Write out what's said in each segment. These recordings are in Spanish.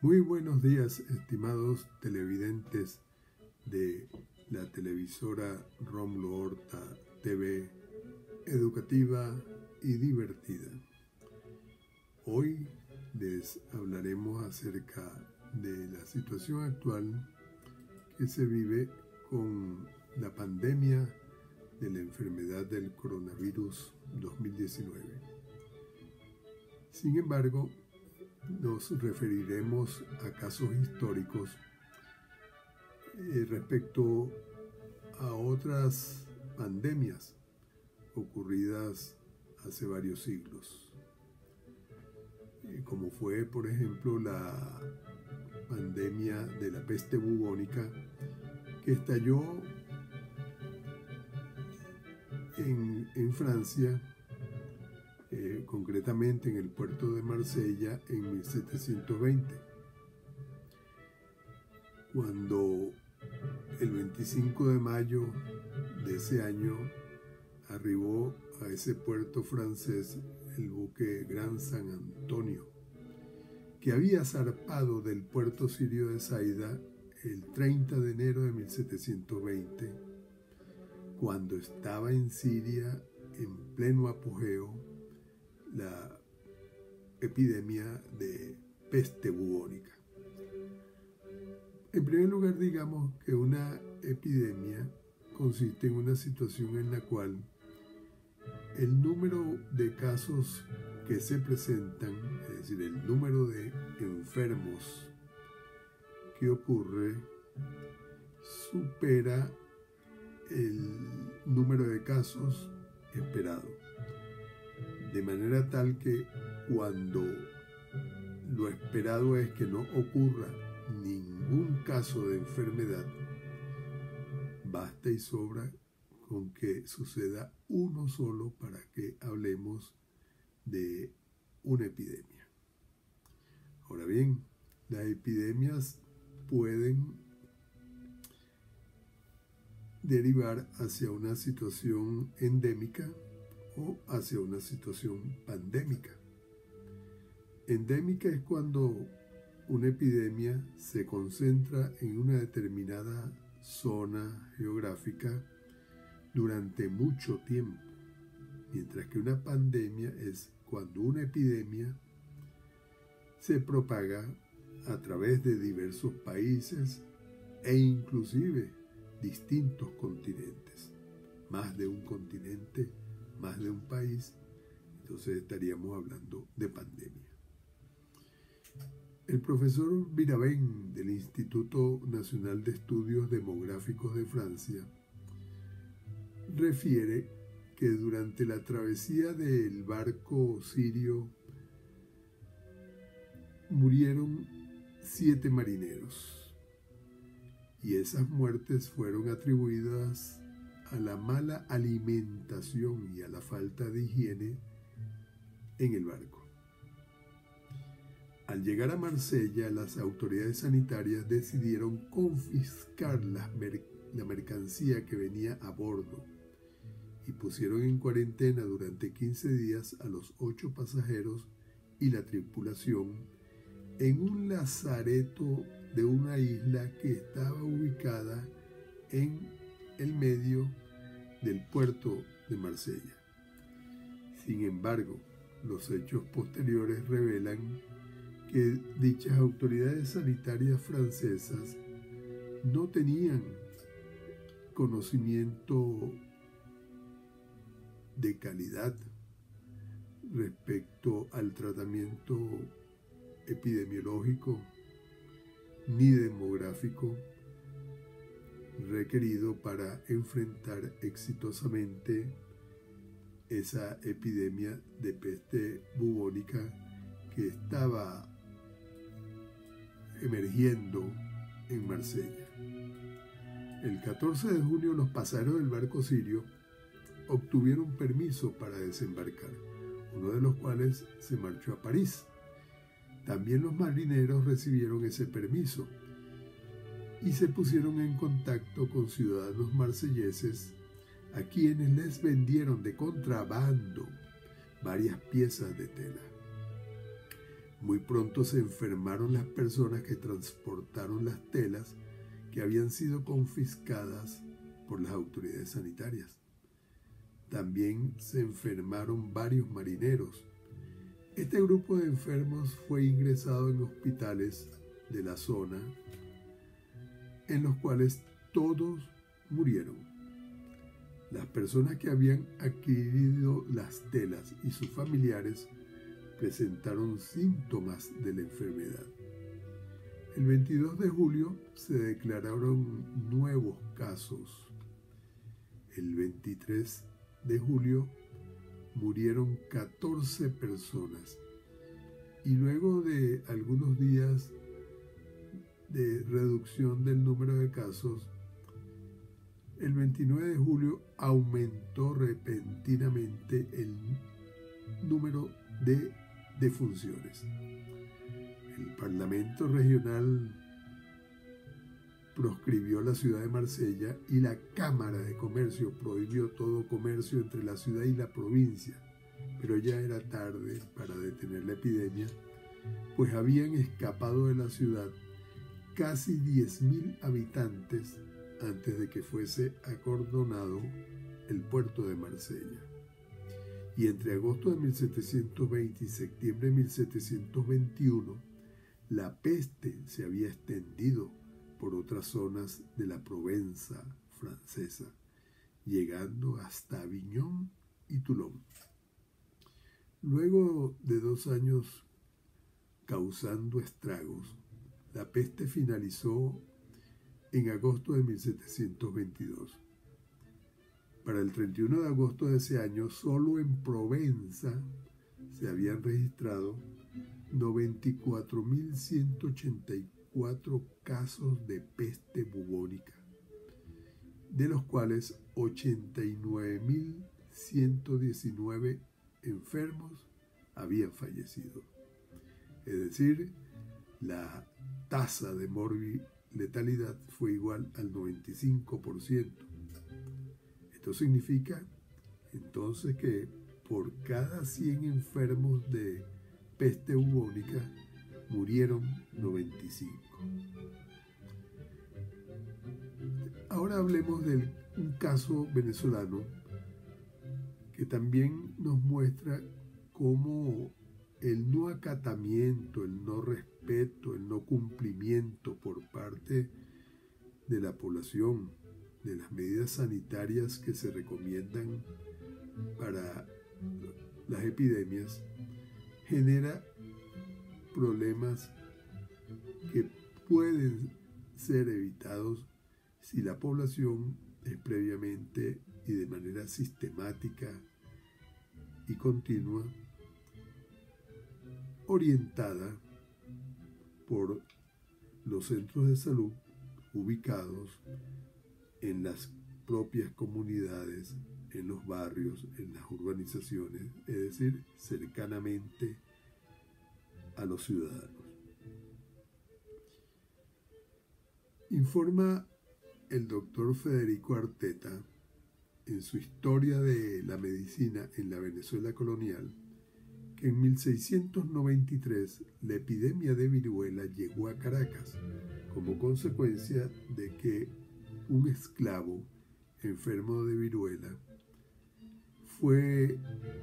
Muy buenos días, estimados televidentes de la televisora Rómulo Horta TV, educativa y divertida. Hoy les hablaremos acerca de la situación actual que se vive con la pandemia de la enfermedad del coronavirus 2019. Sin embargo, nos referiremos a casos históricos respecto a otras pandemias ocurridas hace varios siglos, como fue, por ejemplo, la pandemia de la peste bubónica que estalló en Francia, concretamente en el puerto de Marsella en 1720, cuando el 25 de mayo de ese año arribó a ese puerto francés el buque Gran San Antonio, que había zarpado del puerto sirio de Saida el 30 de enero de 1720, cuando estaba en Siria en pleno apogeo la epidemia de peste bubónica. En primer lugar, digamos que una epidemia consiste en una situación en la cual el número de casos que se presentan, es decir, el número de enfermos que ocurre, supera el número de casos esperado. De manera tal que cuando lo esperado es que no ocurra ningún caso de enfermedad, basta y sobra con que suceda uno solo para que hablemos de una epidemia. Ahora bien, las epidemias pueden derivar hacia una situación endémica o hacia una situación pandémica. Endémica es cuando una epidemia se concentra en una determinada zona geográfica durante mucho tiempo, mientras que una pandemia es cuando una epidemia se propaga a través de diversos países e inclusive distintos continentes, más de un continente, más de un país, entonces estaríamos hablando de pandemia. El profesor Mirabeau del Instituto Nacional de Estudios Demográficos de Francia refiere que durante la travesía del barco sirio murieron 7 marineros y esas muertes fueron atribuidas a la mala alimentación y a la falta de higiene en el barco. Al llegar a Marsella, las autoridades sanitarias decidieron confiscar la mercancía que venía a bordo y pusieron en cuarentena durante 15 días a los 8 pasajeros y la tripulación en un lazareto de una isla que estaba ubicada en el medio del puerto de Marsella. Sin embargo, los hechos posteriores revelan que dichas autoridades sanitarias francesas no tenían conocimiento de calidad respecto al tratamiento epidemiológico ni demográfico requerido para enfrentar exitosamente esa epidemia de peste bubónica que estaba emergiendo en Marsella. El 14 de junio los pasajeros del barco sirio obtuvieron permiso para desembarcar, uno de los cuales se marchó a París. También los marineros recibieron ese permiso y se pusieron en contacto con ciudadanos marselleses a quienes les vendieron de contrabando varias piezas de tela. Muy pronto se enfermaron las personas que transportaron las telas que habían sido confiscadas por las autoridades sanitarias. También se enfermaron varios marineros. Este grupo de enfermos fue ingresado en hospitales de la zona, en los cuales todos murieron. Las personas que habían adquirido las telas y sus familiares presentaron síntomas de la enfermedad. El 22 de julio se declararon nuevos casos. El 23 de julio murieron 14 personas y luego de algunos días de reducción del número de casos, el 29 de julio aumentó repentinamente el número de defunciones. El Parlamento Regional proscribió la ciudad de Marsella y la Cámara de Comercio prohibió todo comercio entre la ciudad y la provincia, pero ya era tarde para detener la epidemia, pues habían escapado de la ciudad casi 10.000 habitantes antes de que fuese acordonado el puerto de Marsella. Y entre agosto de 1720 y septiembre de 1721, la peste se había extendido por otras zonas de la Provenza francesa, llegando hasta Avignon y Toulon. Luego de 2 años causando estragos, la peste finalizó en agosto de 1722. Para el 31 de agosto de ese año, solo en Provenza se habían registrado 94.184 casos de peste bubónica, de los cuales 89.119 enfermos habían fallecido. Es decir, la tasa de morbi-letalidad fue igual al 95%. Esto significa entonces que por cada 100 enfermos de peste bubónica murieron 95. Ahora hablemos de un caso venezolano que también nos muestra cómo el no acatamiento, el no respeto, el no cumplimiento por parte de la población de las medidas sanitarias que se recomiendan para las epidemias genera problemas que pueden ser evitados si la población es previamente y de manera sistemática y continua orientada por los centros de salud ubicados en las propias comunidades, en los barrios, en las urbanizaciones, es decir, cercanamente a los ciudadanos. Informa el doctor Federico Arteta en su Historia de la Medicina en la Venezuela colonial que en 1693 la epidemia de viruela llegó a Caracas como consecuencia de que un esclavo enfermo de viruela fue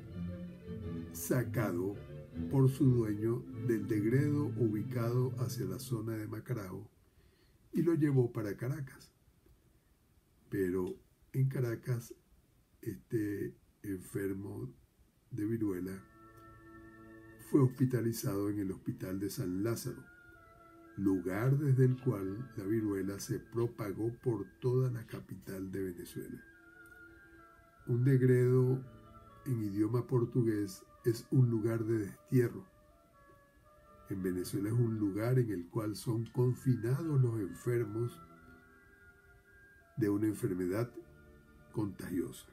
sacado por su dueño del degredo ubicado hacia la zona de Macarao y lo llevó para Caracas. Pero en Caracas, este enfermo de viruela fue hospitalizado en el Hospital de San Lázaro, lugar desde el cual la viruela se propagó por toda la capital de Venezuela. Un degredo en idioma portugués es un lugar de destierro. En Venezuela es un lugar en el cual son confinados los enfermos de una enfermedad contagiosa.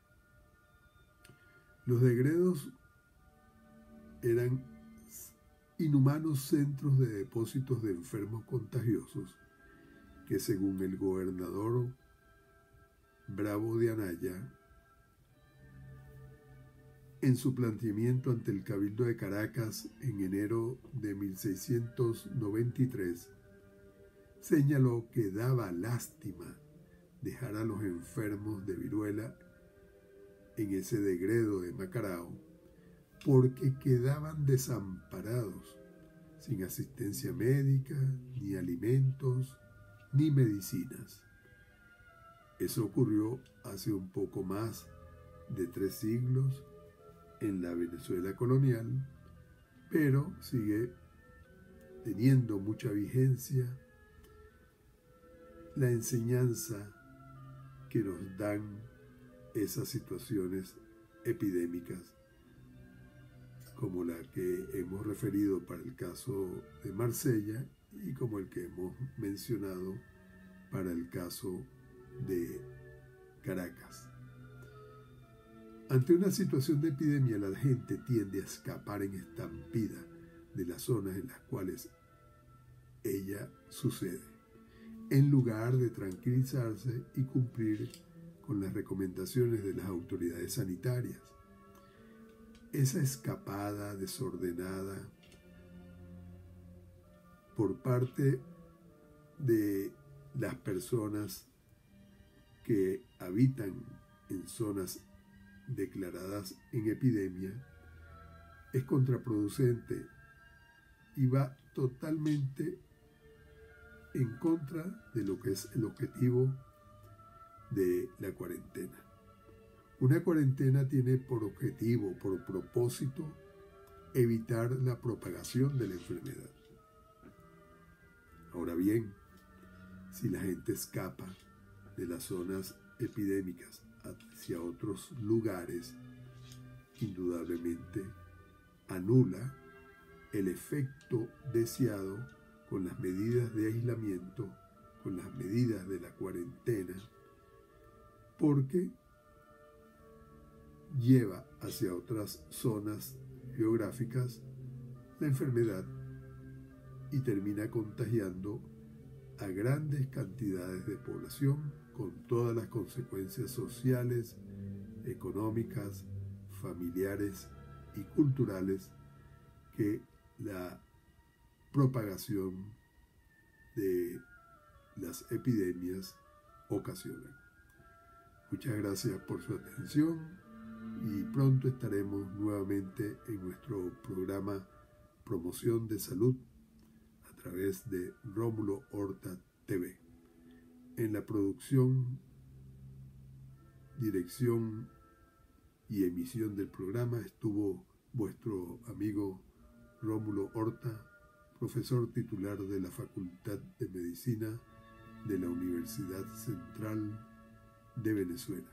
Los degredos eran inhumanos centros de depósitos de enfermos contagiosos que, según el gobernador Bravo de Anaya, en su planteamiento ante el Cabildo de Caracas en enero de 1693, señaló que daba lástima dejar a los enfermos de viruela en ese degredo de Macarao, porque quedaban desamparados, sin asistencia médica, ni alimentos, ni medicinas. Eso ocurrió hace un poco más de 3 siglos en la Venezuela colonial, pero sigue teniendo mucha vigencia la enseñanza que nos dan esas situaciones epidémicas, como la que hemos referido para el caso de Marsella y como el que hemos mencionado para el caso de Caracas. Ante una situación de epidemia, la gente tiende a escapar en estampida de las zonas en las cuales ella sucede, en lugar de tranquilizarse y cumplir con las recomendaciones de las autoridades sanitarias. Esa escapada desordenada por parte de las personas que habitan en zonas declaradas en epidemia es contraproducente y va totalmente en contra de lo que es el objetivo de la cuarentena. Una cuarentena tiene por objetivo, por propósito, evitar la propagación de la enfermedad. Ahora bien, si la gente escapa de las zonas epidémicas hacia otros lugares, indudablemente anula el efecto deseado con las medidas de aislamiento, con las medidas de la cuarentena, porque lleva hacia otras zonas geográficas la enfermedad y termina contagiando a grandes cantidades de población con todas las consecuencias sociales, económicas, familiares y culturales que la propagación de las epidemias ocasionan. Muchas gracias por su atención y pronto estaremos nuevamente en nuestro programa Promoción de Salud a través de Rómulo Horta TV. En la producción, dirección y emisión del programa estuvo vuestro amigo Rómulo Horta, profesor titular de la Facultad de Medicina de la Universidad Central de Venezuela.